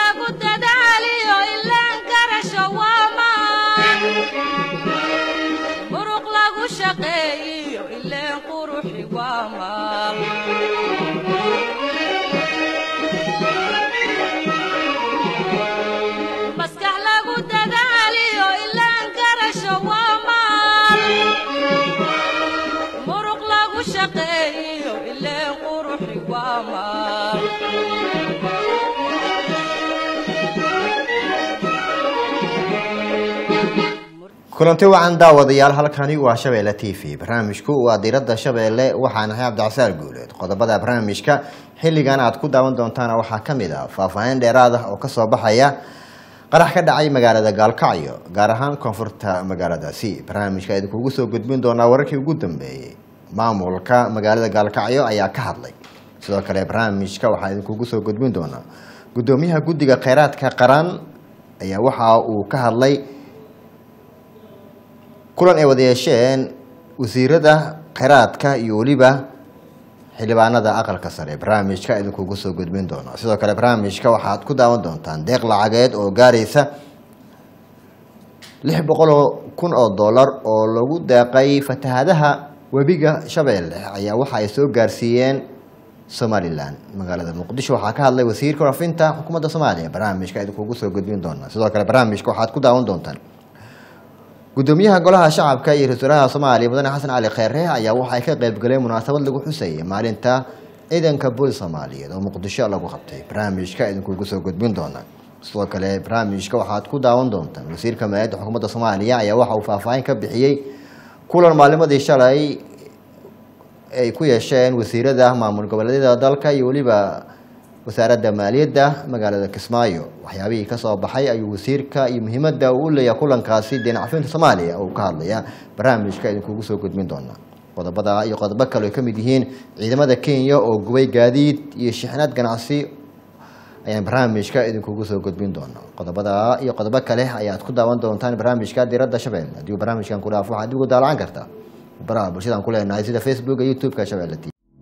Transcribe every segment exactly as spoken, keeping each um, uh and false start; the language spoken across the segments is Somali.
lagu dadaaliyo ilaan garasho waa maal muruq lagu shaqeeyo ilaan quruxi waa maal maskax lagu dadaaliyo ilaan garasho waa maal muruq lagu shaqeeyo ilaan quruxi waa maal kulanti wacan daawadayaal halkani waa Shabeelle T V barnaamijku waa diiradda Shabeelle waxaan ahay Cabdicasaar Guuleed qodobada barnaamijka xilligan aad ku daawan doontaan waxa kamid ah faahfaahin dheeraad ah oo ka soo baxaya qarax ka dhacay magaalada Gaalkacyo gaar ahaan koonfurta magaaladaasi barnaamijka ay kugu soo gudbin doona wararkii ugu dambeeyay maamulka magaalada Gaalkacyo ayaa ka hadlay sidoo kale barnaamijka waxa ay kugu soo gudbin doona gudoomiyaha guddiga kheyraadka qaran ayaa waxa uu ka hadlay kulan ay wada yeesheen wasiirada kheyraadka iyo waliba xildhibaanada aqalka sare barnaamijka idin kugu soo gudbin doona sidoo kale barnaamijka waxaad ku daawan doontaan deeq lacageed oo gaaraysa lix boqol kun oo dollar oo lagu deeqay fatahaadaha webiga Shabeelle ayaa waxa ay soo gaarsiiyeen Somaliland magaalada Muqdisho waxa ka hadlay wasiirka warfinta xukuumadda Soomaaliya barnaamijka idin kugu soo gudbin doona sidoo kale barnaamijka waxaad ku daawan doontaan gudoomiyaha golaha shacabka iyo rasuulaha Soomaaliya mudane Xasan Cali Kheyre ayaa waxa ay ka qayb galeen munaasabad lagu xusay maalinta ciidanka booliska Soomaaliyeed oo Muqdisho lagu qabtay barnaamijka idin kugu soo gudbin doona sidoo kale barnaamijka waxaad ku daawan doontaan wasiirka maaliyadda xukuumadda Soomaaliya ayaa waxa uu faahfaahin ka bixiyay kulan maalimadii shalay ay ku yeesheen wasiirada maamul goboleedyada dalka iyo waliba wasaaradda maaliyadda magaalada Kismaayo waxyaabihii ka soo baxay ayuu wasiirka iyo muhiimadda uu leeyahay kulankaasi dhinaca Soomaaliya oo ka hadlaya barnaamijka idin kugu soo gudbin doona qodobada iyo qodobo kale ka mid yihiin ciidamada Kenya oo gubay gaadiid iyo shixnad ganacsi ayaan barnaamijka idin kugu soo gudbin doona qodobada iyo qodobo kale ayaad ku daawan doontaan barnaamijka diiradda Shabeelle hadii barnaamijkan ku dhaafo waxaad ugu daalan kartaa baraha bulshada ku leenahay sida Facebook iyo YouTube ka Shabeelle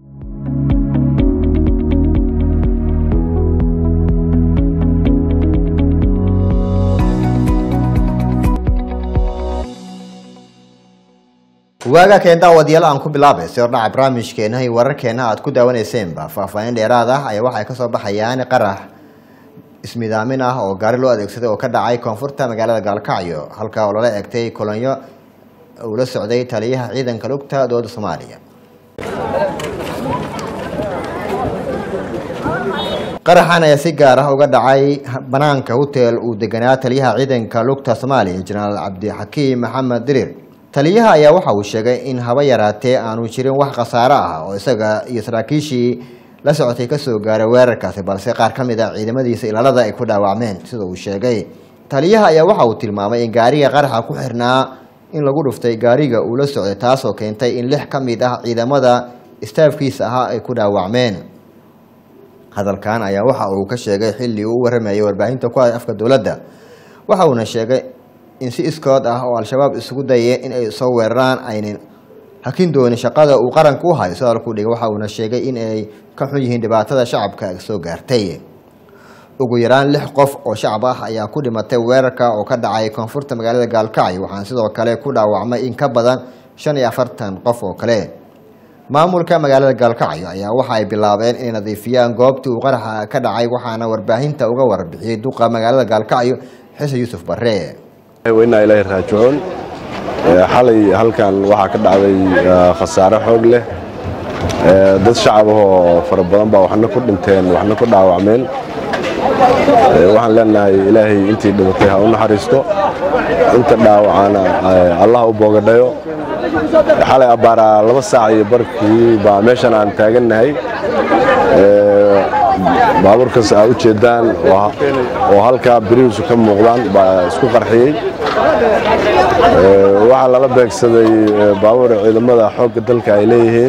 waaga keenta wadiyaal aan ku bilaabay soo dhaca barnaamijkeena iyo wararkeena aad ku daawanayseen ba faahfaahin dheeraad ah ayaa waxa ay ka soo baxayaan qarax ismidaamin ah oo gaari loo adeegsaday oo ka dhacay koonfurta magaalada Gaalkacyo halka oo lala eegtay kolonyo oo la socday taliyaha ciidanka lugta dowladda Soomaaliya qaraxan ayaa si gaar ah uga dhacay banaanka hotel uu deganaa taliyaha ciidanka lugta Soomaaliya Generaal Cabdi Xakiim Maxamed Dirir taliyaha ayaa waxa uu sheegay in haba yaraatee aanu jirin wax khasaare ah oo isaga iyo saraakiishii la socotay ka soo gaaray weerarkaasi balse qaar ka mid ah ciidamadiisa ilaalada ay ku dhaawacmeen sida uu sheegay taliyaha ayaa waxa uu tilmaamay in gaariga qaraxa ku xirnaa in lagu dhuftay gaariga uu la socday taasoo keentay in lix ka mid ah ciidamada istaafkiisa ahaa ay ku dhaawacmeen hadalkan ayaa waxa uu ka sheegay xilli uu waramayay warbaahinta ku afka dowladda waxa uu sheegay in si iskood ah oo al-shabaab isugu dayay in ay soo weeraraan aynan hakin doonin shaqada uu qaranku u hayo sidoo kale waxa uu sheegay in ay ka xun yihiin dhibaatada shacabka soo gaartay ugu yaraan lix qof oo shacab ah ayaa ku dhimatay weerarka oo ka dhacay koonfurta magaalada Gaalkacyo waxaan sidoo kale ku dhaawacmay in ka badan shan iyo afartan qof oo kale maamulka magaalada Gaalkacyo ayaa waxa ay bilaabeen in nadiifiyaan goobtii uu qaraxa ka dhacay waxaana warbaahinta uga warbixiyay duqa magaalada Gaalkacyo Xasan Yuusuf Barre وإنا إليه راجعون حالي halkan waxa ka dhacday khasaare xoog leh dad shacab oo farabadan baa waxna ku dhinteen waxna ku dhaawacmeen waxaan leenahay ilaahay intii dhimatay ha u naxariisto inta dhaawacana Allah u boogadhayo xalay abaara laba saac iyo barkii baa meeshan aan taaganahay baaburkaas ay u jeedaan oo halka biriisu ka muuqdaan baa isku qarxiyay waxa lala beegsaday baabuur ciidamada xoogga dalka ay leeyihiin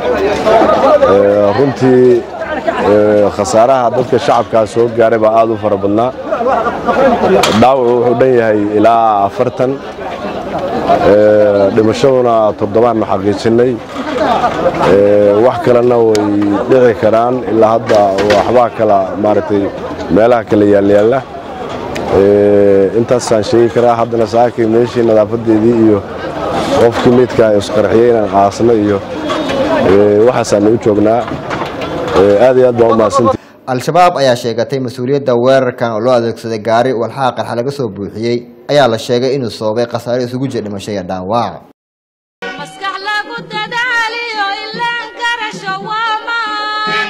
runtii khasaaraha dadka shacabka soo gaaray baa aad u fara badnaa dhaawacu wuxuu dhan yahay ilaa afartan dhimashaduna toddobaan xaqiijinay wax kalena way dhici karaan ilaa hadda waxbaa kala maaragtay meelaha kala yaalyaala intaasaan sheegi karaa. haddana saakay meeshii nadaafadeedii iyo qofkii midka isqarxiyey inaan qaasno iyo waxaasaan u joognaa. aad iyo aad baa u mahadsantihiin. al-shabaab ayaa sheegatay mas-uuliyadda weerarkan oo loo adeegsaday gaari walxaha qarxa laga soo buuxiyey ayaa la sheegay inuu sababay khasaare isugu jira dhimasho iyo dhaawac. maskax lagu dadaaliyo ilaan garasho waa maan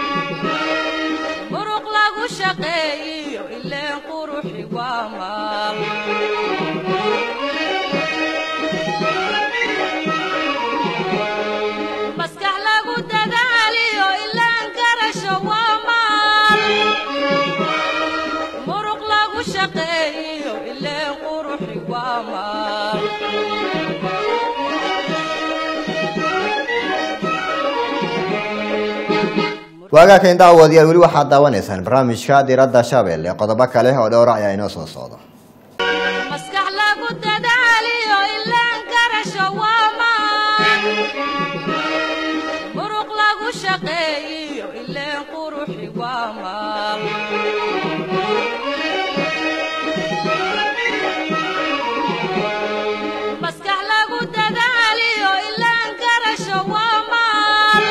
muruq lagu shaqeeyo ilaan quruxi waa maan maskax lagu dadaaliyo ilaan garasho waa maan muruq lagu shaqeeyo ilaan quruxi waa maan waagaa keen daawadayaal weli waxaad daawanaysaan barnaamijka diiradda shabeelle qodobo kale oo dhowr ah ayaa inoo soo socda. maskax lagu dadaaliyo ilaan garasho waa maan muruq lagu shaqeeyo ilaan quruxi waa maan maskax lagu dadaaliyo ilaan garasho waa maan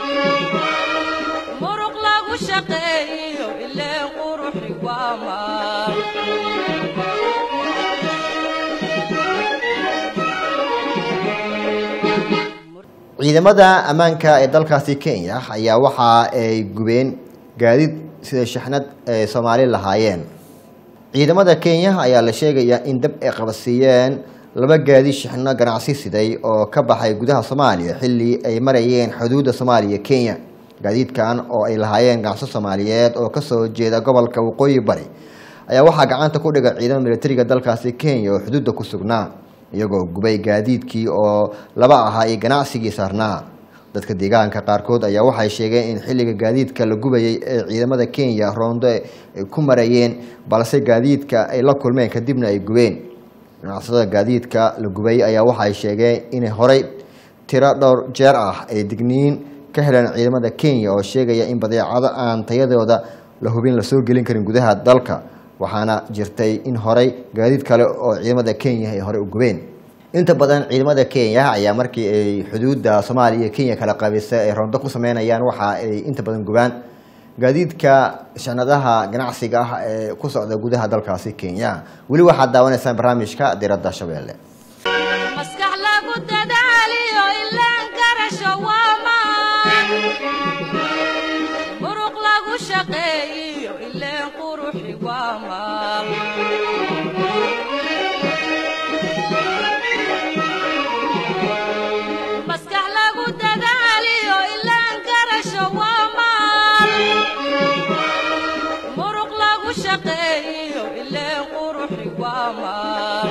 muruq lagu shaqeeyo ilaan quruxi waa maan ciidamada ammaanka ee dalkaasi Kenya ayaa waxa ay gubeen gaadiid sida shaxnad ay Soomaali lahaayeen. ciidamada Kenya ayaa la sheegayaa in dab ay qabsiiyeen laba gaadiid shaxno ganacsi siday oo ka baxay gudaha Soomaaliya xilli ay marayeen xuduudda Soomaaliya Kenya. gaadiidkan oo ay lahaayeen ganacsi Soomaaliyeed oo ka soo jeeda gobolka Waqooyi Bari ayaa waxa gacanta ku dhigay ciidamada militariga dalkaasi Kenya oo xuduudda ku sugnaa iyagoo gubay gaadiidkii oo laba ahaa ee ganacsigii saarnaa. dadka deegaanka qaarkood ayaa waxay sheegeen in xilliga gaadiidka la gubayay ee ciidamada Kenya roondo ay ku marayeen balse gaadiidka ay la kulmeen kadibna ay gubeen. ganacsatada gaadiidka la gubay ayaa waxay sheegeen in horey tiro dhowr jeer ah ay digniin ka heleen ciidamada Kenya oo sheegaya in badeecada aan tayadooda la hubin la soo gelin karin gudaha dalka. waxaana jirtay in horey gaadiid kale oo ciidamada Kenya ay horey u gubeen. inta badan ciidamada Kenya ayaa markii ay xuduudda Soomaaliya iyo Kenya kala qaybisay ay roondo ku sameynayaan waxa ay inta badan gubaan gaadiidka shanadaha ganacsiga ah ee ku socda gudaha dalkaasi Kenya. weli waxaad daawanaysaan barnaamijka diiradda shabeelle. maskax lagu dadaaliyo ilaan garasho waa maan muruq lagu shaqeeyo ilaan quruxi waa maan maskax lagu dadaaliyo ilaan garasho waa maan muruq lagu shaqeeyo ilaan quruxi waa maan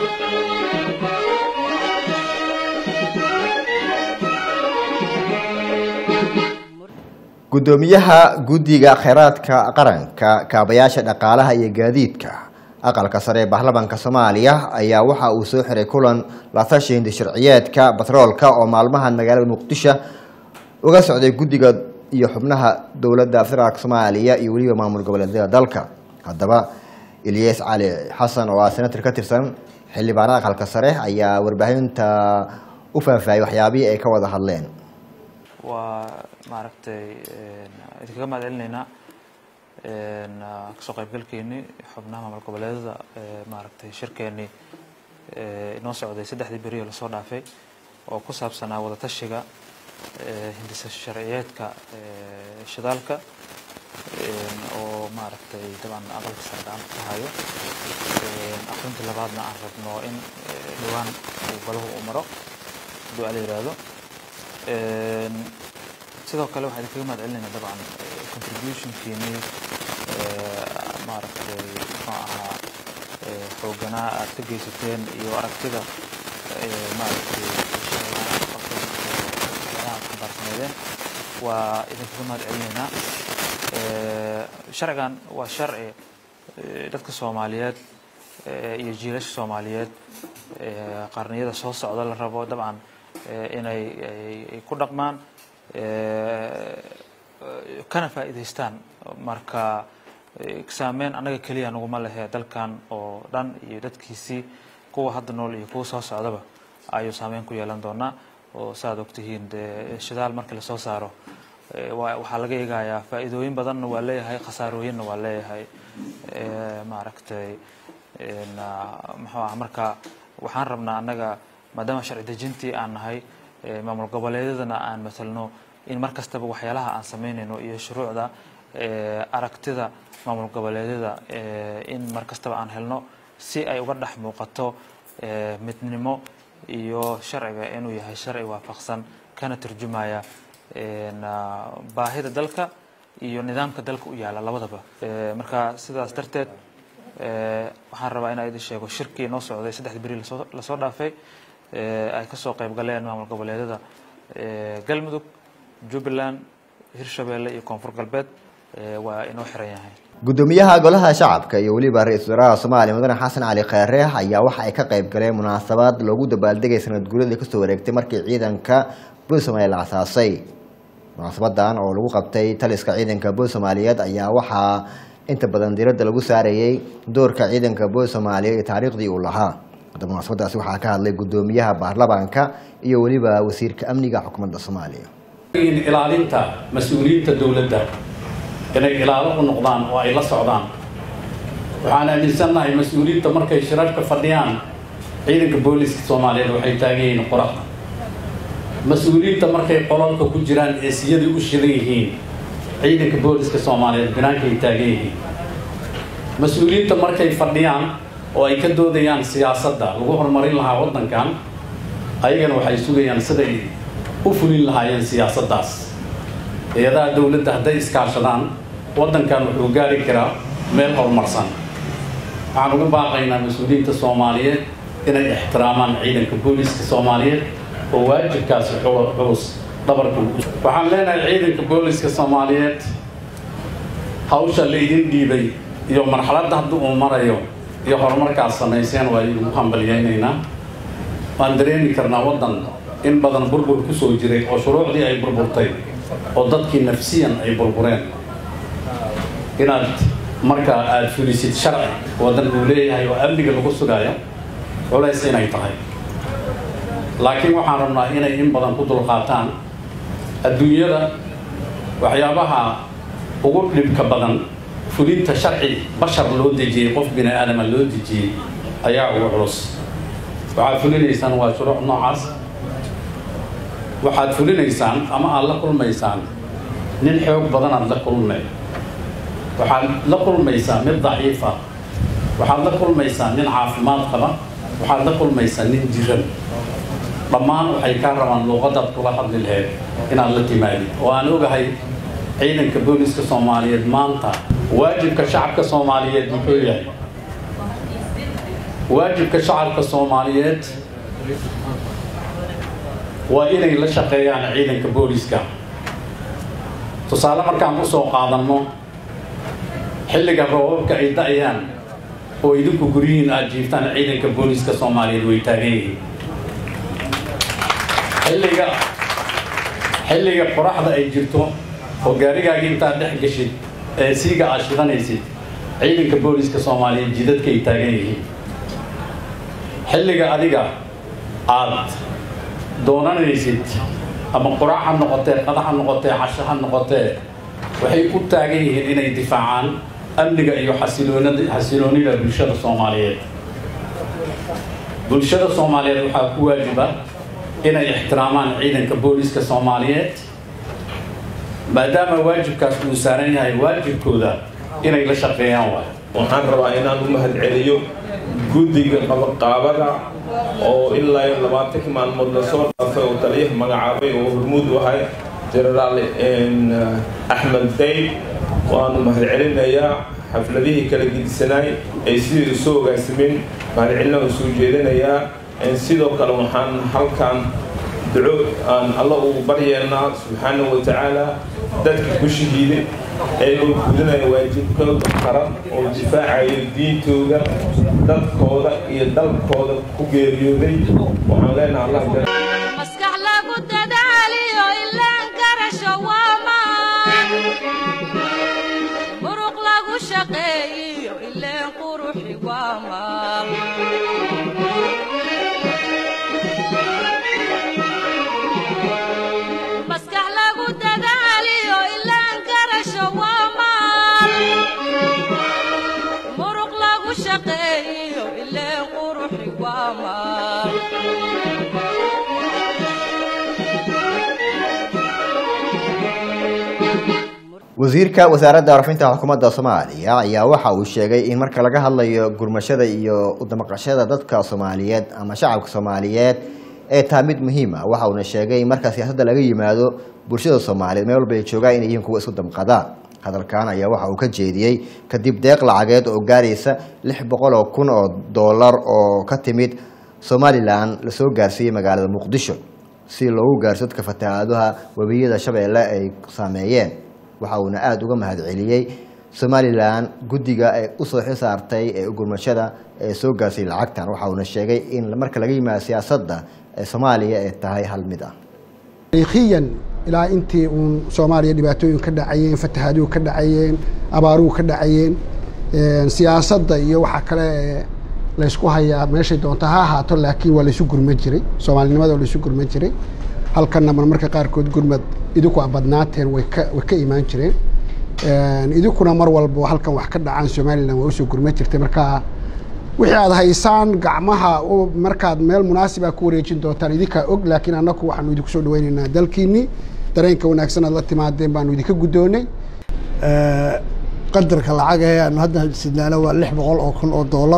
gudoomiyaha guddiga kheyraadka qaranka kaabayaasha dhaqaalaha iyo gaadiidka aqalka sare ee baarlamaanka Soomaaliya ayaa waxa uu soo xiray kulan la tashi hindi sharciyeedka batroolka oo maalmahan magaalada Muqdisho uga socday guddiga iyo xubnaha dowladda federaalka Soomaaliya iyo waliba maamul goboleedyada dalka. haddaba Ilyas Cali Xasan oo senator ka tirsan xildhibaanada aqalka sare ayaa warbaahinta u faahfaahiyay waxyaabihii ay ka wada hadleen. waa maaragtay idinkaga mahadcelinayna kasoo qaybgalkeeni xubnaha maamul goboleedyada maaragtay shirkeeni inoo socday saddexdii beri oo lasoo dhaafay oo ku saabsanaa wada tashiga hindisa sharciyeedka shidaalka oo maaragtay dabcan aqalka sare gacanta ku hayo aqrinta labaadna aan rabno in dhawaan uu galuhu u maro hadduu ala yiraahdo. sidoo kale waxaan idinkaga mahadcelinayna dabcan contributionkiinii maaragtay muxuu ahaa xooganaa aad ka geysateen iyo aragtida maaragtay shaqaalaha xambaarsaneedeen waa idinkaga mahadcelinaynaa. sharcigan waa sharci dadka Soomaaliyeed iyo jiilasha Soomaaliyeed qarniyada soo socda la rabo dabcan inay ku dhaqmaan kana faa'iidaystaan marka saameyn anaga kaliya naguma lehe dalkan oo dhan iyo dadkiisii kuwa hadda nool iyo kuwa soo socdaba ayuu saameyn ku yeelan doonaa oo saad ogtihiin dee shidaal markii lasoo saaro waxaa laga eegayaa faa'iidooyin badanna waa leeyahay khasaarooyinna waa leeyahay maaragtay muxuu ah marka waxaan rabnaa annaga maadaama sharci dejintii aan nahay maamul goboleedyadana aan matalno in mar kastaba waxyaalaha aan samaynayno iyo shuruucda aragtida maamul goboleedyada in mar kastaba aan helno si ay uga dhex muuqato midnimo iyo sharciga inuu yahay sharci waafaqsan kana turjumaya baahida dalka iyo nidaamka dalka u yaala labadaba marka sidaas darteed waxaan rabaa in aan idin sheego shirkii noo socday saddexda beri lasoo dhaafay ay ka soo qayb galeen maamul goboleedyada galmudug jubbaland hirshabeelle iyo koonfur galbeed waa inoo xiran yahay gudoomiyaha golaha shacabka iyo waliba ra-iisul wasaaraha Soomaaliya mudane Xasan Cali Khayre ayaa waxa ay ka qayb galeen munaasabad loogu dabaaldegay sanad guuradii ka soo wareegtay markii ciidanka booliska Soomaaliya la aasaasay munaasabadan oo lagu qabtay taliska ciidanka booliska Soomaaliyeed ayaa waxa inta badan diiradda lagu saarayay doorka ciidanka booliska Soomaaliya iyo taariikhdii uu lahaa munaasabadaasi waxaa ka hadlay gudoomiyaha baarlamaanka iyo waliba wasiirka amniga xukuumadda Soomaaliya in ilaalinta mas'uuliyadda dawladda inay ilaalo u noqdaan oo ay la socdaan waxaan aaminsanahay mas'uuliyadda markay shirarka fadhiyaan ciidanka booliska Soomaaliyeed waxay taageereen qorax mas'uuliyadda markay qolalka ku jiraan ee siyada u shilan yihiin ciidanka booliska Soomaaliyeed banaanka ay taageereen mas'uuliyadda markay fadhiyaan oo ay ka doodayaan siyaasadda lagu horumarin lahaa wadankan ayagana waxay sugayaan siday u fulin lahaayeen siyaasaddaas hay'adaha dawladda hadday iskaashadaan wadankan wuxuu gaari karaa meel horumarsan waxaan ugu baaqaynaa mas-uuliyiinta Soomaaliyeed inay ixtiraamaan ciidanka booliska Soomaaliyeed oo waajibkaas culus dhabarka waxaan leenahay ciidanka booliska Soomaaliyeed hawsha la idin dhiibay iyo marxaladda hadda uu marayo iyo horumarkaas samayseen waa idinku hambaliyaynaynaa waan dareemi karnaa wadan in badan burbur ku soo jiray oo shuruucdii ay burburtay oo dadkii nafsiyan ay burbureen inaad markaa aad fulisid sharci wadan uu leeyahay oo amniga lagu sugayo culays inay tahay laakiin waxaan rabnaa inay in badan ku dulqaataan adduunyada waxyaabaha ugu dhibka badan fulinta sharci bashar loo dejiyey qof bini aadama loo dejiyey ayaa ugu culus waxaad fulinaysaan waa shuruuc noocaas waxaad fulinaysaan ama aad la kulmaysaan nin xoog badan aad la kulmay waxaad la kulmaysaa mid daciif ah waxaad la kulmaysaa nin caafimaad qaba waxaad la kulmaysaa nin jiran dhammaan waxay kaa rabaan luuqadaad kula hadli lahayd inaad la timaadid oo aan ogahay ciidanka booliska Soomaaliyeed maanta waajibka shacabka Soomaaliyeed muxuu yahay waajibka shacabka Soomaaliyeed waa inay la shaqeeyaan ciidanka booliska tusaale markaan ku soo qaadanno xilliga roobabka ay da'ayaan oo idinku gurihiin aad jiiftaan ciidanka booliska Soomaaliyeed way taagan yihiin xilliga xilliga qoraxda ay jirto oo gaarigaaga intaad dhex gashid ee siiga aad shidanaysid ciidanka booliska Soomaaliyeed jidadka ay taagan yihiin xilliga adiga aad doonanaysid ama quraac ha noqotee qadax ha noqotee casho ha noqotee waxay u taagan yihiin inay difaacaan amniga iyo xasiloonida xasiloonida bulshada Soomaaliyeed bulshada Soomaaliyeed waxaa ku waajiba inay ixtiraamaan ciidanka booliska Soomaaliyeed maadaama waajibkaas uu saaran yahay waajibkooda inay la shaqeeyaan waay waxaan rabaa inaan u mahadceliyo guddiga qabaqaabada oo ilaa labaatan maalmood la soo dhaafay oo taliyaha magacaabay oo hormuud u ahay jenaraal Axmed Dayb waanu mahadcelinayaa xafladihii kala gedisanay ay sidii u soo ogaasimeen mahadcelina u soo jeedinayaa sidoo kale waxaan halkan duco aan Allah ugu baryeelnaa subxaanahu wa tacaala dadka ku shahiiday ee uu gudanayo waajibkooda qaran oo difaacayo diintooda dadkooda iyo dalkooda ku geeriyooday waxaan leenahay Allah waa maal maskax lagu dadaaliyo ilaan garasho waa maal muruq lagu shaqeeyo ileen quruxi waa maal wasiirka wasaaradda warfinta xukuumadda Soomaaliya ayaa waxa uu sheegay in marka laga hadlayo gurmashada iyo u damqashada dadka Soomaaliyeed ama shacabka Soomaaliyeed ee taa mid muhiim ah waxa uu sheegay in marka siyaasadda laga yimaado bulshada Soomaaliyeed meel walba ay joogaan inay yihiin kuwa isku damqada hadalkan ayaa waxa uu ka jeediyay kadib deeq lacageed oo gaaraysa lix boqol oo kun oo dollar oo ka timid Somaliland la soo gaarsiiyay magaalada Muqdisho si loogu gaarsiiyo dadka fatahaadaha wabiyada Shabeelle ay saameeyeen waxa uu aad uga mahad celiyay Somaliland gudiga ay u soo xisaartay ee gurmashada ee soo gaarsiiyay lacagtan waxa uu sheegay in marka laga yimaado siyaasadda ee Soomaaliya ay tahay hal mid ah taariikhiyan ilaa intii uu Soomaaliya dhibaatooyin ka dhacayeen fatahaaduhu ka dhacayeen abaaruhu ka dhacayeen siyaasadda iyo waxa kale la isku hayaa meesha doonta ha ahaato laakiin waa la isu gurman jiray Soomaalinimada waa la isu gurman jiray halkan marmarka qaarkood gurmad idinku abadnaateen way ka way ka iimaan jireen een idinkuna mar walba halkan wax ka dhacaan Soomaaliland waa soo gurmad jirtay marka wixii aad haysaan gacmaha oo markaad meel munaasib ah ku wareejin doontaan idinka og laakiin anaku waxaanu idinku soo dhaweynaynaa dalkiini dareenka wanaagsan aad la timaadeen baanu idinka gudoonay ee qadarka lacag ee aan hadda sidnaana waa lix boqol oo kun oo dollar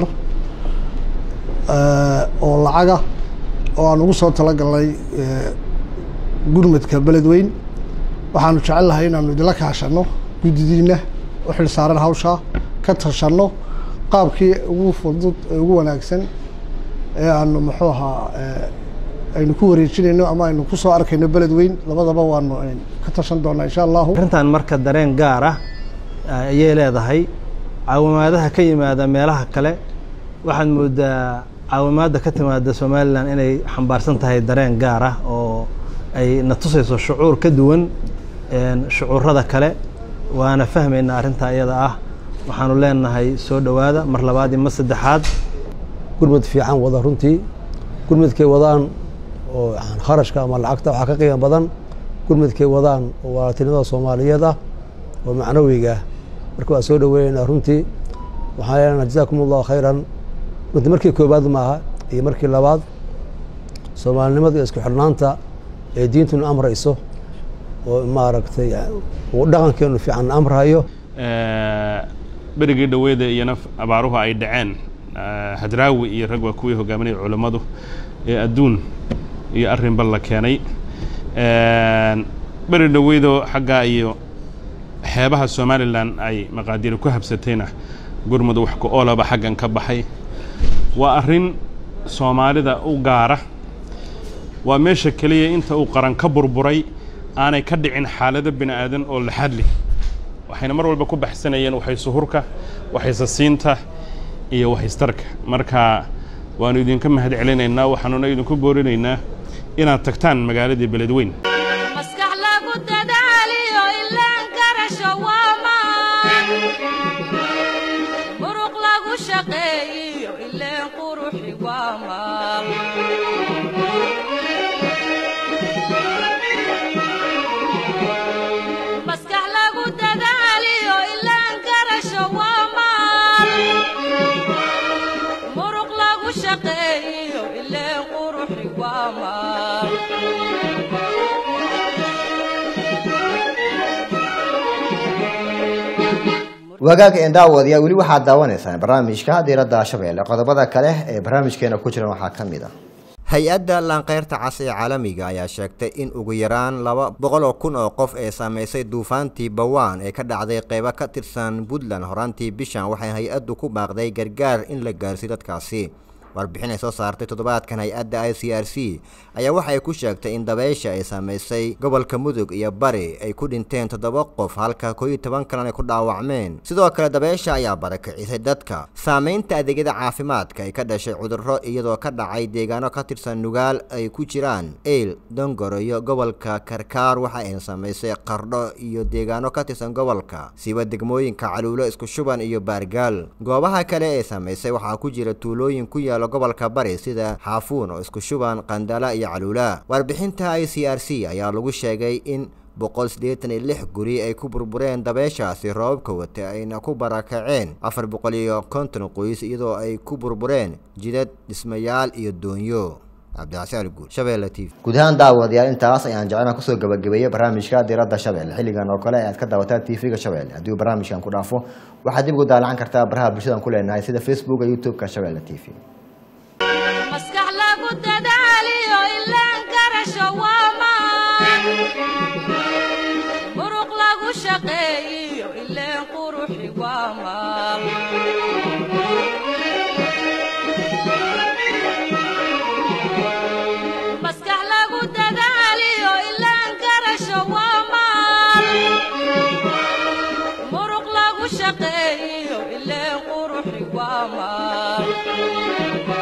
ee oo lacaga oo aan ugu soo talagalay ee gurmadka beledweyn waxaanu jecel lahay inaanu idila kaashano gudidiina u xil saaran hawsha ka tashano qaabkii ugu fudud ugu wanaagsan ee aanu muxuu ahaa aynu ku wareejinayno ama aynu ku soo arkayno beledweyn labadaba waanu ka tashan doonaa insha Allah arintan marka dareen gaar ah ayay leedahay caawimaadaha ka yimaada meelaha kale waxaan moodaa caawimaada ka timaada Somaliland inay xambaarsan tahay dareen gaar ah oo ay natusayso shucuur ka duwan een shucuurada kale waana fahmaynaa arinta iyada ah waxaanu leenahay soo dhawaada mar labaad iyo mar saddexaad gurmad fiican wada runtii gurmadkay wadaan oo kharashka ama lacagta waxa ka qiimo badan gurmadkay wadaan oo waatinada Soomaaliyeed ah oo macnawiga marka waa soo dhaweynaa runtii waxaan leenahay jazaakumullahu khayran runtii markii koobaad maaha iyo markii labaad Soomaalinimada isku xirnaanta ee diintuna amrayso oo maaragtay oo dhaqankeenu fiican amrayo ee berigii dhaweeda iyo naf abaaruhu ay dhaceen hadraawi iyo rag waa kuwii hogaaminay culimadu ee adduun iyo arrin bal la keenay ee beri dhaweedo xagga iyo xeebaha Somaliland ay maqaadir ku habsatayna gurmadu wax ku oolaba xaggan ka baxay waa arrin Soomaalida u gaara waa meesha kaliya inta uu qaran ka burburay aanay ka dhicin xaalada bini'aadan oo la xadli waxayna mar walba ku baxsanayeen waxay suhurka waxay sasiinta iyo waxay starka marka waanu idinka mahad celinaynaa waxaanuna idinku boorinaynaa inaad tagtaan magaalada beledweyn maskax lagu dadaaliyo ilaan garasho waa maan muruq lagu shaqeeyo ilaan quruxi waa maan wagaag ee daawadiya wali waxa daawanaysan barnaamijka diiradda Shabeelle qodobada kale ee barnaamijkeena ku jira waxa kamid ah hay-adda Lanqeyrta Cas ee caalamiga ayaa sheegtay in ugu yaraan laba boqol oo kun oo qof ee saameysay duufaantii Bawaan ee ka dhacday qaybo ka tirsan Puntland horaantii bishan waxay hay-addu ku baaqday gargaar in la gaarsiiyo dadkaasi warbixin ay soo saartay toddobaadkan hay-adda I C R C ayaa waxa ay ku sheegtay in dabaysha ay saameysay gobolka Mudug iyo Bari ay ku dhinteen toddoba qof halka koob iyo toban kalena ku dhaawacmeen sidoo kale dabaysha ayaa barakicisay dadka saameynta adeegyada caafimaadka ay ka dhashay cudurro iyadoo ka dhacay deegaano ka tirsan Nugaal ay ku jiraan Eel Dongoro iyo gobolka Karkaar waxa ay saameysay Qardho iyo deegaano ka tirsan gobolka siba degmooyinka Caluulo isku shuban iyo Baargaal goobaha kale ee saameysay waxa ku jira tuulooyin ku yaala gobolka Bari sida Xaafuun oo isku shuban Qandala iyo Caluula warbixinta I C R C ayaa lagu sheegay in boqol sideetan iyo lix guri ay ku burbureen dabeeshaasi roobka wata ayna ku barakaceen afar boqol iyo konton qoys iyadoo ay ku burbureen jidad dhismayaal iyo doonyo Abdaasal Guud Shabeelle T V guud ahaan daawadayaal intaas ayaan jecelnahay ku soo gabagabeeyay barnaamijka diiradda Shabeelle xilligan oo kale aad ka daawataa T V-ga Shabeelle haddii barnaamijkan ku dhaafo waxaad dib ugu daalan kartaa baraha bulshada ku leenahay sida Facebook iyo YouTube-ka Shabeelle T V maskax lagu dadaaliyo ilaan garasho waamaan muruq lagu shaqeeyo ilaan quruxi waamaan maskax lagu dadaaliyo ilaan garasho waamaan muruq lagu shaqeeyo ilaan quruxi waamaan